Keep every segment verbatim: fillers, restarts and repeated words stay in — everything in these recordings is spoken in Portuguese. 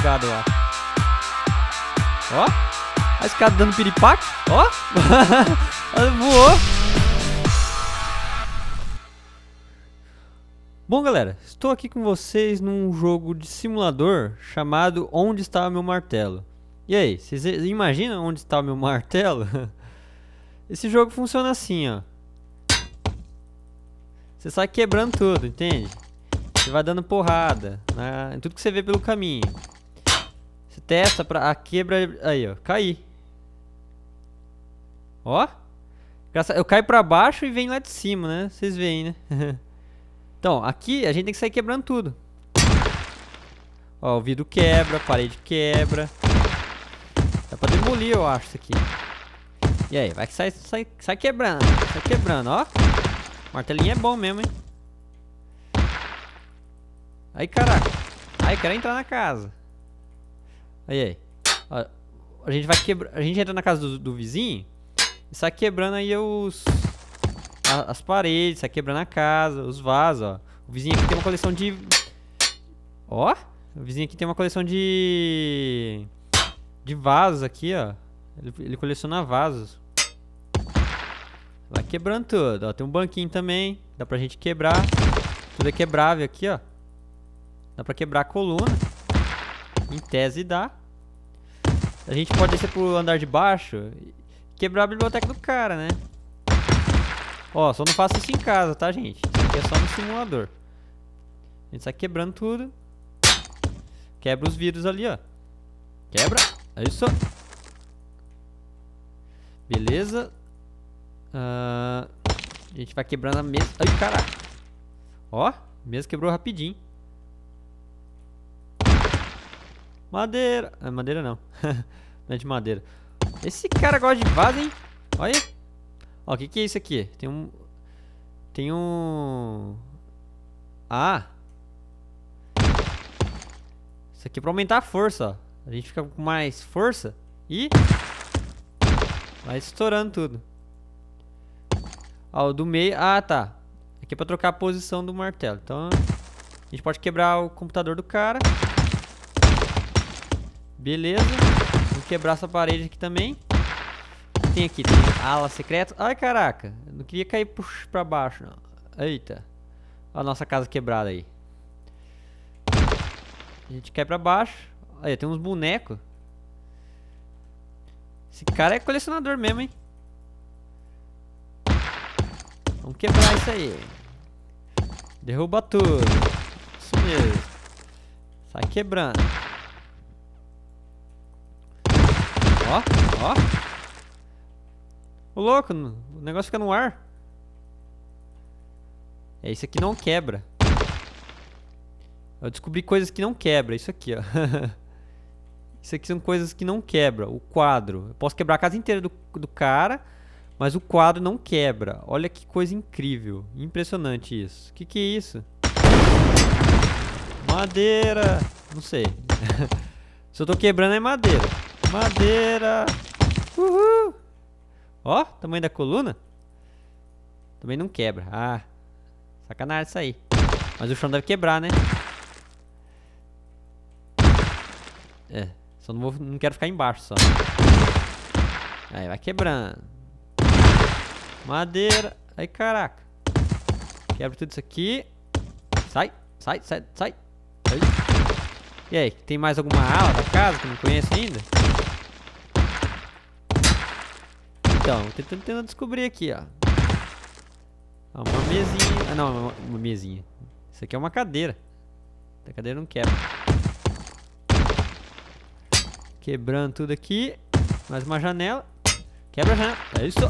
escada, eu acho. Ó. A escada dando piripaque. Ó. Ela voou. Bom, galera, estou aqui com vocês num jogo de simulador chamado Onde Está o Meu Martelo. E aí, vocês imaginam onde está o meu martelo? Esse jogo funciona assim, ó. Você sai quebrando tudo, entende? Você vai dando porrada na, em tudo que você vê pelo caminho. Você testa pra a quebra... Aí, ó, cair. Ó. Eu caio pra baixo e venho lá de cima, né? Vocês veem, né? Então, aqui a gente tem que sair quebrando tudo. Ó, o vidro quebra, a parede quebra. Dá pra demolir, eu acho, isso aqui. E aí, vai que sai, sai, sai quebrando. Sai quebrando, ó. Martelinho é bom mesmo, hein? Aí, caraca. Aí, quero entrar na casa. Aí, aí. Ó, a gente vai quebrar. A gente entra na casa do, do vizinho e sai quebrando aí os... as paredes, sai quebrando a casa, os vasos, ó. O vizinho aqui tem uma coleção de... Ó, o vizinho aqui tem uma coleção de... de vasos aqui, ó. Ele, ele coleciona vasos. Vai quebrando tudo, ó. Tem um banquinho também, dá pra gente quebrar. Tudo é quebrável aqui, ó. Dá pra quebrar a coluna. Em tese dá. A gente pode descer pro andar de baixo e quebrar a biblioteca do cara, né? Ó, só não faça isso em casa, tá, gente? Isso aqui é só no simulador. A gente sai quebrando tudo. Quebra os vidros ali, ó. Quebra. É isso. Beleza. Uh, a gente vai quebrando a mesa. Ai, caraca. Ó, a mesa quebrou rapidinho. Madeira. Ah, madeira não. Não é de madeira. Esse cara gosta de vaso, hein? Olha. Ó, o que que é isso aqui? Tem um... Tem um... Ah! Isso aqui é pra aumentar a força, ó. A gente fica com mais força e... vai estourando tudo. Ó, o do meio... Ah, tá. Aqui é pra trocar a posição do martelo. Então... a gente pode quebrar o computador do cara. Beleza. Vamos quebrar essa parede aqui também. Tem aqui, tem ala secreta. Ai, caraca. Eu não queria cair puxa, pra baixo, não. Eita. Olha a nossa casa quebrada aí. A gente cai pra baixo. Aí, tem uns bonecos. Esse cara é colecionador mesmo, hein? Vamos quebrar isso aí. Derruba tudo. Isso mesmo. Sai quebrando. Ó, ó. Ô louco, o negócio fica no ar. É, isso aqui não quebra. Eu descobri coisas que não quebra. Isso aqui, ó. Isso aqui são coisas que não quebra. O quadro. Eu posso quebrar a casa inteira do, do cara, mas o quadro não quebra. Olha que coisa incrível. Impressionante isso. O que que é isso? Madeira. Não sei. Se eu tô quebrando é madeira. Madeira. Uhul. Ó, tamanho da coluna. Também não quebra. Ah, sacanagem isso aí. Mas o chão deve quebrar, né? É, só não, vou, não quero ficar embaixo só. Aí, vai quebrando. Madeira. Aí, caraca. Quebra tudo isso aqui. Sai, sai, sai, sai. Aí. E aí, tem mais alguma ala da casa que eu não conheço ainda? Então, tentando, tentando descobrir aqui, ó. ó. Uma mesinha. Ah, não, uma, uma mesinha. Isso aqui é uma cadeira. A cadeira não quebra. Quebrando tudo aqui. Mais uma janela. Quebra a janela. É isso.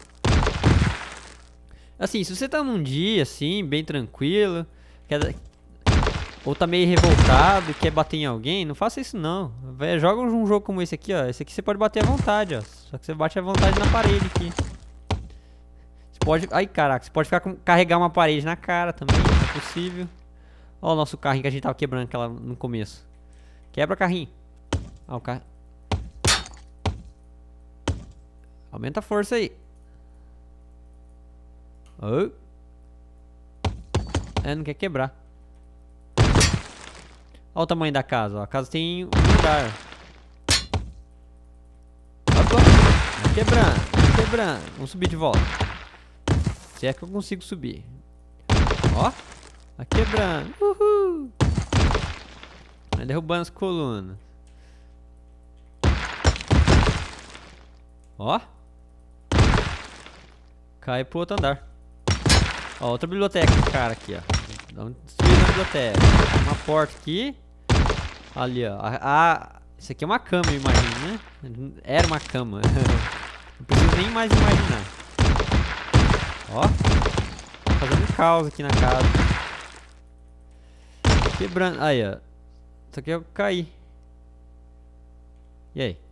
Assim, se você tá num dia assim, bem tranquilo, quer... ou tá meio revoltado e quer bater em alguém, não faça isso não. Vai, joga um jogo como esse aqui, ó. Esse aqui você pode bater à vontade, ó. Só que você bate à vontade na parede aqui. Você pode... Ai, caraca. Você pode ficar com... carregar uma parede na cara também, é possível. Ó o nosso carrinho que a gente tava quebrando aquela no começo. Quebra o carrinho. Ó o carro. Aumenta a força aí. Oh. É, não quer quebrar. Olha o tamanho da casa, ó. A casa tem um andar. Opa! Vai quebrando, vai quebrando. Vamos subir de volta. Se é que eu consigo subir. Ó! Vai quebrando. Uhul! Vai derrubando as colunas. Ó! Cai pro outro andar. Ó, outra biblioteca, cara, aqui, ó. Vamos destruir a biblioteca. Uma porta aqui. Ali, ó. A, a, isso aqui é uma cama, eu imagino, né? Era uma cama. Não preciso nem mais imaginar. Ó. Fazendo um caos aqui na casa. Quebrando. Aí, ó. Isso aqui eu caí. E aí?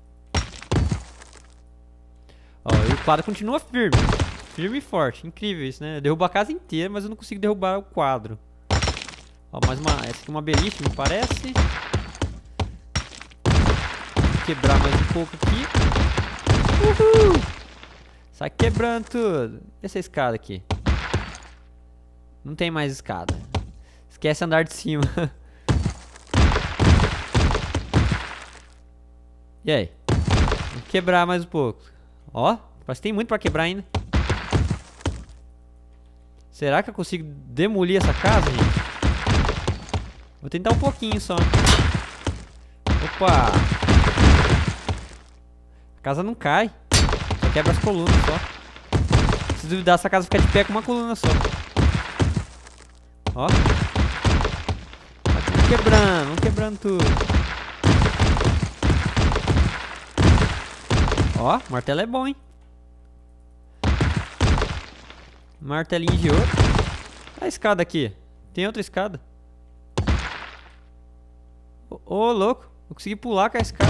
Ó, e o quadro continua firme. Firme e forte. Incrível isso, né? Derrubou a casa inteira, mas eu não consigo derrubar o quadro. Ó, mais uma... Essa aqui é uma beliche, me parece. Vou quebrar mais um pouco aqui. Uhul! Sai quebrando tudo. E essa escada aqui? Não tem mais escada. Esquece andar de cima. E aí? Vou quebrar mais um pouco. Ó, parece que tem muito pra quebrar ainda. Será que eu consigo demolir essa casa, gente? Vou tentar um pouquinho só. Opa! A casa não cai. Só quebra as colunas só. Se duvidar, essa casa fica de pé com uma coluna só. Ó. Vamos quebrando, vamos quebrando tudo. Ó, martelo é bom, hein? Martelinho de ouro. A escada aqui. Tem outra escada. Ô, oh, louco. Eu consegui pular com a escada.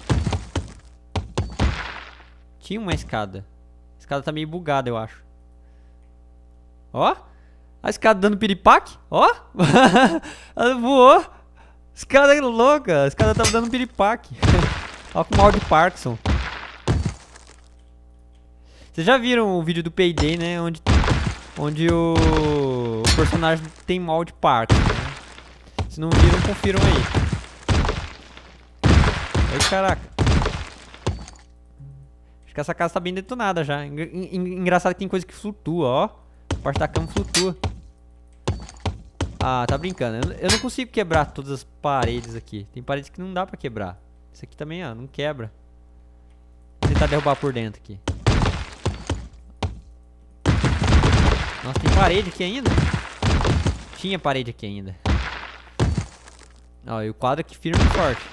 Tinha uma escada. A escada tá meio bugada, eu acho. Ó. A escada dando piripaque. Ó. Ela voou. Escada louca. A escada tava dando piripaque. Ó, com mal de Parkinson. Vocês já viram o vídeo do Payday, né? Onde, onde o, o personagem tem mal de Parkinson, né? Se não viram, confiram aí. Ai, caraca. Acho que essa casa tá bem detonada já. Engraçado que tem coisa que flutua, ó. A parte da cama flutua. Ah, tá brincando. Eu não consigo quebrar todas as paredes aqui. Tem paredes que não dá pra quebrar. Isso aqui também, ó, não quebra. Vou tentar derrubar por dentro aqui. Nossa, tem parede aqui ainda? Tinha parede aqui ainda. Ó, e o quadro aqui firme e forte.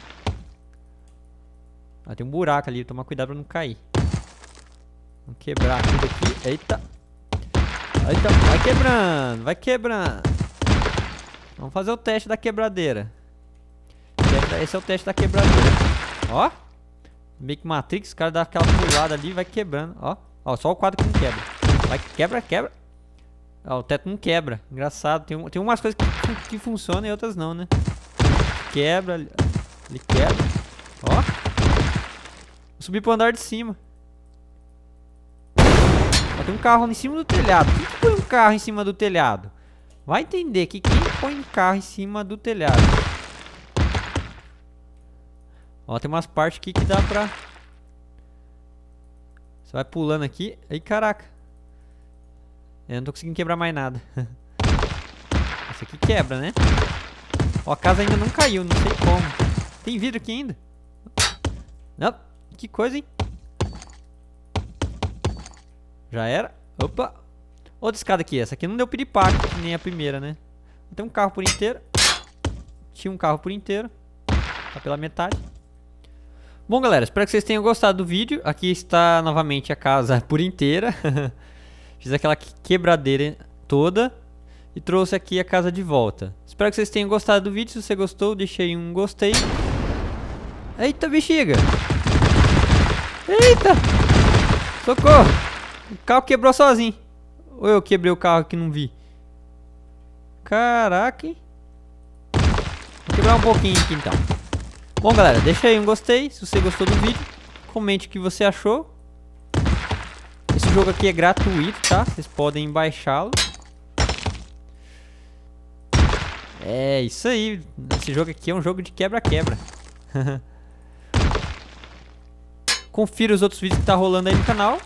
Ah, tem um buraco ali, tomar cuidado pra não cair. Vamos quebrar tudo aqui. Eita. Eita, vai quebrando, vai quebrando. Vamos fazer o teste da quebradeira. Esse é o teste da quebradeira. Ó. Meio que Matrix, o cara dá aquela pulada ali e vai quebrando. Ó. Ó, só o quadro que não quebra. Vai, quebra, quebra. Ó, o teto não quebra. Engraçado. Tem, tem umas coisas que, que funcionam e outras não, né? Quebra. Ele quebra. Ó. Vou subir pro andar de cima. Ó, tem um carro em cima do telhado. Quem que põe um carro em cima do telhado? Vai entender que quem põe um carro em cima do telhado. Ó, tem umas partes aqui que dá pra... Você vai pulando aqui. Aí, caraca. Eu não tô conseguindo quebrar mais nada. Esse aqui quebra, né? Ó, a casa ainda não caiu, não sei como. Tem vidro aqui ainda. Não, que coisa, hein? Já era. Opa. Outra escada aqui. Essa aqui não deu piripaque, nem a primeira, né? Tem um carro por inteiro. Tinha um carro por inteiro. Tá pela metade. Bom, galera, espero que vocês tenham gostado do vídeo. Aqui está novamente a casa por inteira. Fiz aquela quebradeira toda e trouxe aqui a casa de volta. Espero que vocês tenham gostado do vídeo. Se você gostou, deixe aí um gostei. Eita, bexiga! Eita! Socorro! O carro quebrou sozinho. Ou eu quebrei o carro que não vi? Caraca, hein? Vou quebrar um pouquinho aqui então. Bom, galera, deixa aí um gostei se você gostou do vídeo. Comente o que você achou. Esse jogo aqui é gratuito, tá? Vocês podem baixá-lo. É, isso aí. Esse jogo aqui é um jogo de quebra-quebra. Confira os outros vídeos que tá rolando aí no canal.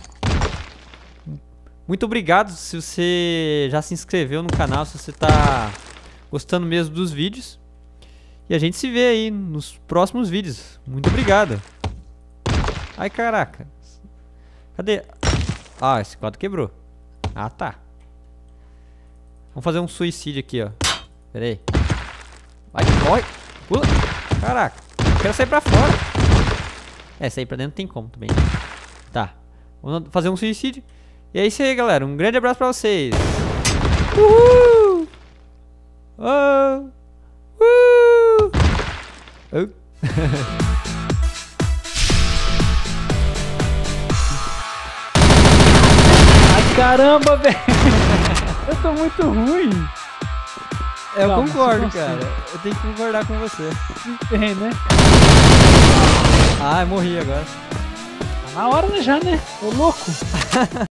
Muito obrigado se você já se inscreveu no canal, se você tá gostando mesmo dos vídeos. E a gente se vê aí nos próximos vídeos. Muito obrigado. Ai, caraca. Cadê? Ah, esse quadro quebrou. Ah, tá. Vamos fazer um suicídio aqui, ó. Pera aí. Vai, corre. Pula. Caraca. Quero sair pra fora. É, sair pra dentro não tem como também. Tá. Vamos fazer um suicídio. E é isso aí, galera. Um grande abraço pra vocês. Uhul! Oh! Uh! Oh! Ai, caramba, velho. Eu tô muito ruim. Eu Calma, concordo, você cara. Eu tenho que concordar com você. É, né? Ah, eu morri agora. Tá na hora, né, já, né? Ô, louco.